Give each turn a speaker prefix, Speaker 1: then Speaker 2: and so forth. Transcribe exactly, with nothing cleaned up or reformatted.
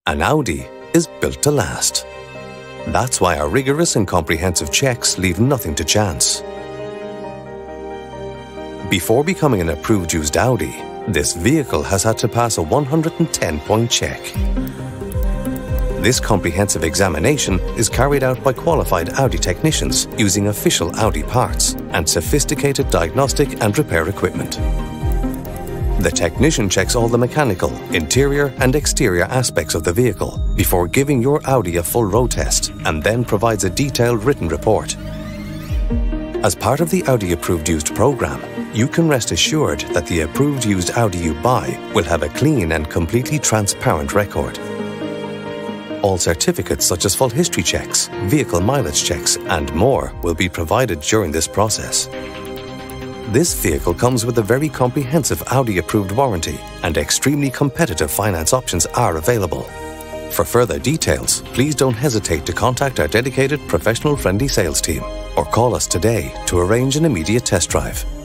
Speaker 1: An Audi is built to last. That's why our rigorous and comprehensive checks leave nothing to chance. Before becoming an approved used Audi, this vehicle has had to pass a one hundred ten point check. This comprehensive examination is carried out by qualified Audi technicians using official Audi parts and sophisticated diagnostic and repair equipment. The technician checks all the mechanical, interior and exterior aspects of the vehicle before giving your Audi a full road test and then provides a detailed written report. As part of the Audi Approved Used program, you can rest assured that the approved used Audi you buy will have a clean and completely transparent record. All certificates such as full history checks, vehicle mileage checks and more will be provided during this process. This vehicle comes with a very comprehensive Audi approved warranty and extremely competitive finance options are available. For further details, please don't hesitate to contact our dedicated professional friendly sales team or call us today to arrange an immediate test drive.